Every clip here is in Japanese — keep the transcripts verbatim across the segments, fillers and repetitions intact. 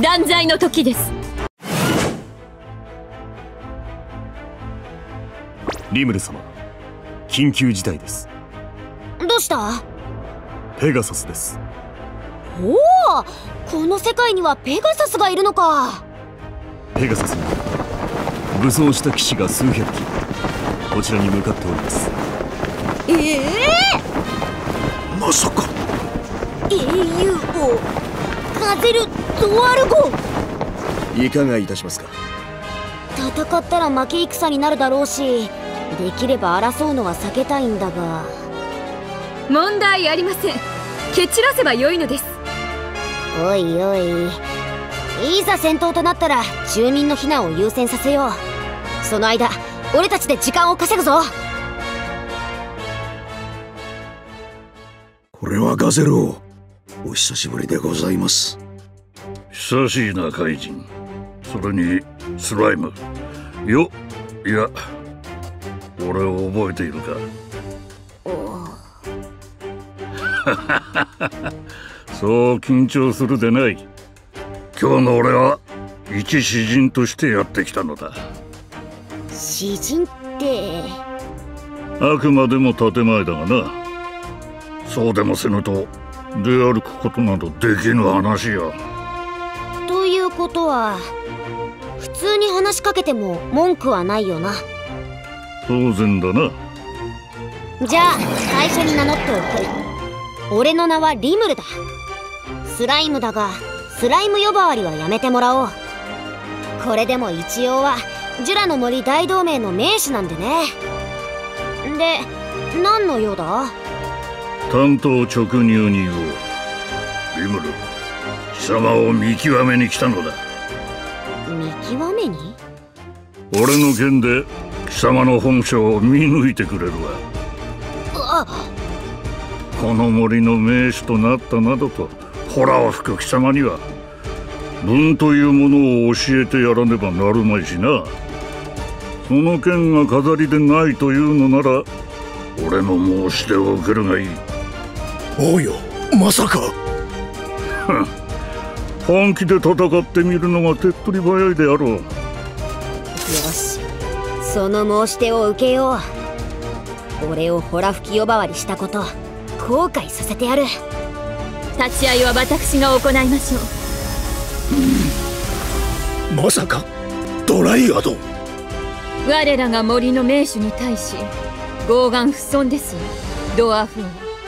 断罪の時です。 リムル様、緊急事態です。 どうした？ ペガサスです。 おお、この世界にはペガサスがいるのか。 ペガサスに武装した騎士が数百機こちらに向かっております。 ええー、まさかエーユー をガゼル・ドワルゴ。 いかがいたしますか。 戦ったら負け戦になるだろうし、できれば争うのは避けたいんだが。 問題ありません。蹴散らせばよいのです。 おいおい、いざ戦闘となったら住民の避難を優先させよう。その間俺たちで時間を稼ぐぞ。 これはガゼル王、お久しぶりでございます。 久しいな怪人。それにスライムよ。いや、俺を覚えているか。そう緊張するでない。今日の俺は一詩人としてやってきたのだ。 詩人って？ あくまでも建前だがな。そうでもせぬと出歩くことなどできぬ話や。 ということは普通に話しかけても文句はないよな。 当然だな。 じゃあ最初に名乗っておく。俺の名はリムルだ。スライムだがスライム呼ばわりはやめてもらおう。これでも一応はジュラの森大同盟の名手なんでね。で、何の用だ？ 単刀直入に言おう。リムル、貴様を見極めに来たのだ。 見極めに？ 俺の剣で貴様の本性を見抜いてくれるわ。 あ、 この森の名手となったなどとホラを吹く貴様には文というものを教えてやらねばなるまいしな。その剣が飾りでないというのなら俺の申し出を受けるがいい。 王よ、まさか。 本気で戦ってみるのが手っ取り早いであろう。よし、その申し出を受けよう。俺をホラ吹き呼ばわりしたこと後悔させてやる。 立ち会いは私が行いましょう。まさかドライアド。 我らが森の名手に対し傲岸不遜ですよ、ドワーフ王。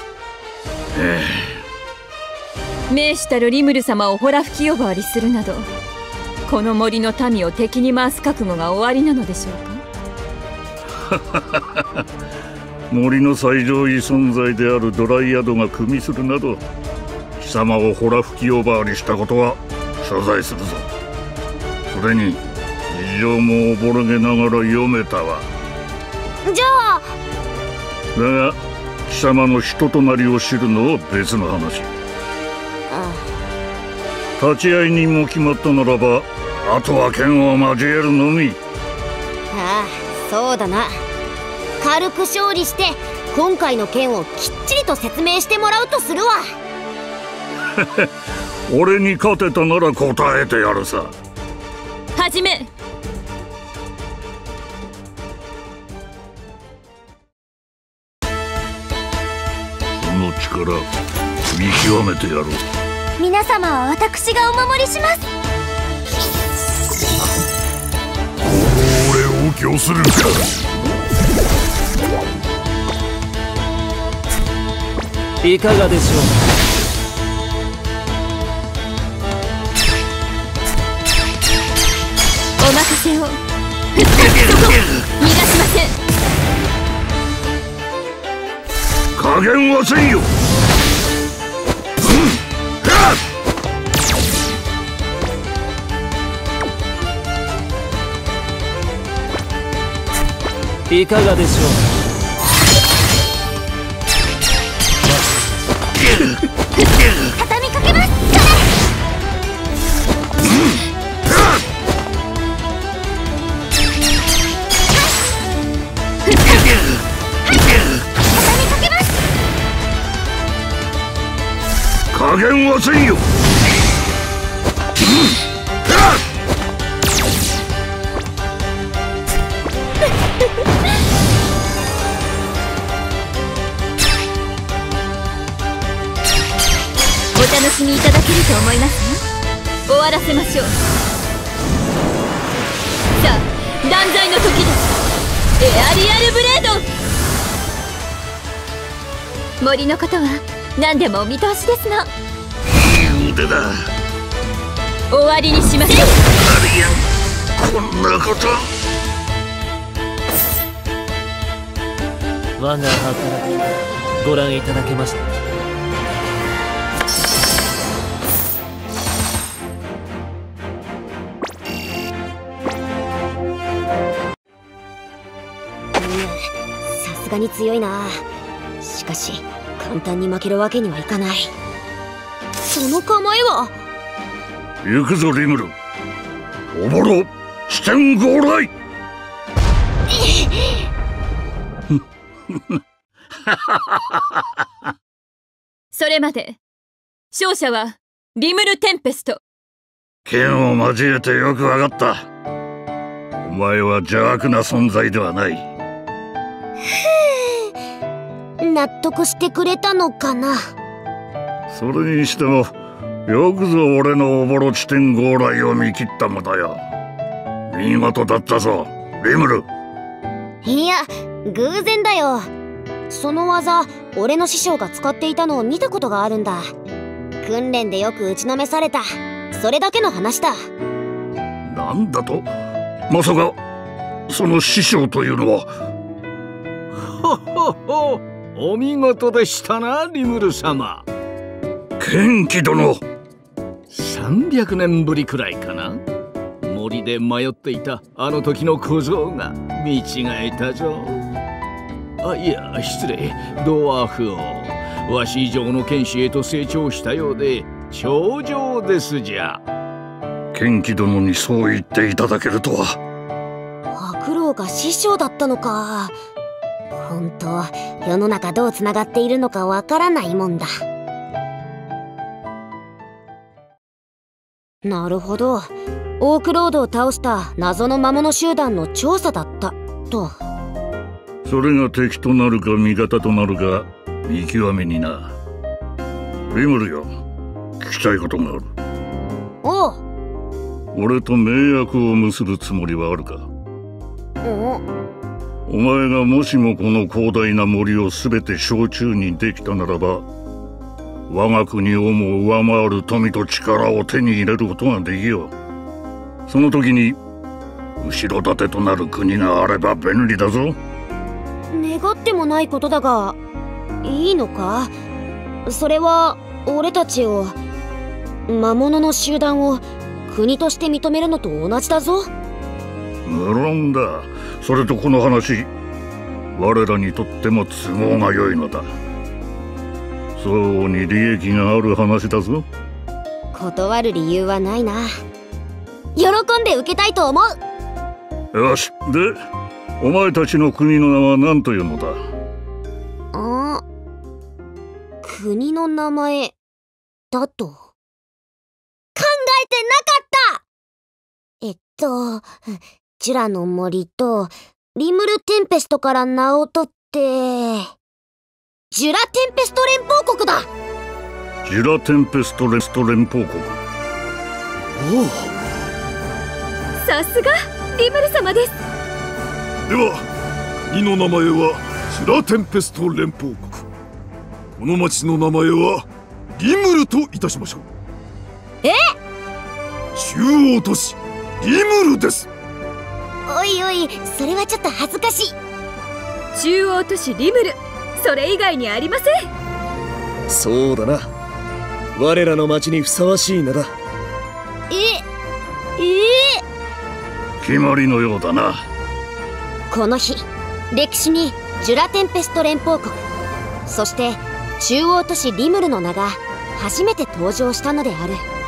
名手たるリムル様をホラ吹き呼ばわりするなど、この森の民を敵に回す覚悟が終わりなのでしょうか。 森の最上位存在であるドライアドが組みするなど、貴様をホラ吹き呼ばわりしたことは謝罪するぞ。それに事情もおぼろげながら読めたわ。 じゃあだが貴様の人となりを知るのは別の話。 ああ、立ち会いにも決まったならばあとは剣を交えるのみ。 ああ、そうだな。軽く勝利して今回の件をきっちりと説明してもらうとするわ。 俺に勝てたなら答えてやるさ。 はじめ。 その力見極めてやろう。 皆様は私がお守りします。 俺を御するか。 いかがでしょう。 お任せを。逃がしません。 加減はせんよ。 いかがでしょう。 畳みかけます。 加減はせんよ。 楽しみいただけると思いますよ。終わらせましょう。さあ、断罪の時だ。エアリアルブレード。森のことは何でもお見通しですの。 いい腕だ。 終わりにしましょう。 アリアン、こんなこと。 我が働きご覧いただけました。 さすがに強いな。しかし簡単に負けるわけにはいかない。その構えは。 行くぞリムル。おぼろ地点号来。 それまで勝者はリムル・テンペスト。 剣を交えてよくわかった。お前は邪悪な存在ではない。 納得してくれたのかな。 それにしてもよくぞ俺のおぼろ地点号来を見切ったのだよ。見事だったぞリムル。 いや偶然だよ。その技俺の師匠が使っていたのを見たことがあるんだ。訓練でよく打ちのめされた、それだけの話だ。 なんだと。まさかその師匠というのは。 ほほほ、お見事でしたなリムル様。 剣気殿。 さんびゃくねんぶりくらいかな。森で迷っていたあの時の小僧が見違えたぞ。あ、いや失礼、ドワーフ王、わし以上の剣士へと成長したようで頂上ですじゃ。 剣気殿にそう言っていただけるとは。 白老が師匠だったのか。本当世の中どうつながっているのかわからないもんだ。なるほど、オークロードを倒した謎の魔物集団の調査だったと。 それが敵となるか味方となるか見極めにな。リムルよ、聞きたいことがある。 おう。 俺と盟約を結ぶつもりはあるか。 おお前がもしもこの広大な森を全て掌中にできたならば、我が国をも上回る富と力を手に入れることができよう。その時に後ろ盾となる国があれば便利だぞ。 願ってもないことだがいいのか。それは俺たちを、魔物の集団を国として認めるのと同じだぞ。 無論だ。それとこの話、我らにとっても都合が良いのだ。相応に利益がある話だぞ。 断る理由はないな。喜んで受けたいと思う。 よし、でお前たちの国の名は何というのだ。 あ、国の名前だと。考えてなかった。えっとジュラの森とリムル・テンペストから名を取ってジュラ・テンペスト連邦国だ。 ジュラ・テンペストレスト連邦国。 おお、 さすがリムル様です。 では国の名前はジュラ・テンペスト連邦国。この町の名前はリムルといたしましょう。 え？ 中央都市リムルです。 おいおい、それはちょっと恥ずかしい。 中央都市リムル、それ以外にありません。 そうだな、我らの町にふさわしい名だ。 ええ決まりのようだな。 この日、歴史にジュラ・テンペスト連邦国、そして中央都市リムルの名が初めて登場したのである。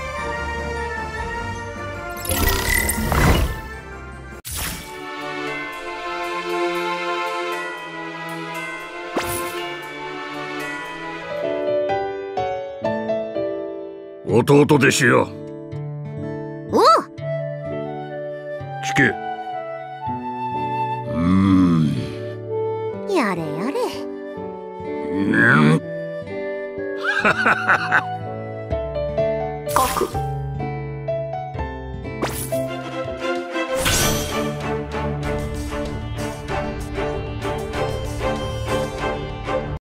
弟弟子よ。 おう。 聞け。うーん。 やれやれ。 うん。 国。